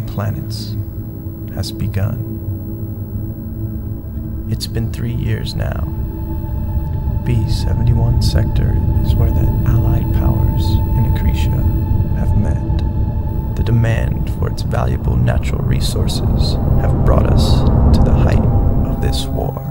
planets has begun. It's been 3 years now. B-71 sector is where the Allied powers in Accretia have met. The demand for its valuable natural resources have brought us to the height of this war.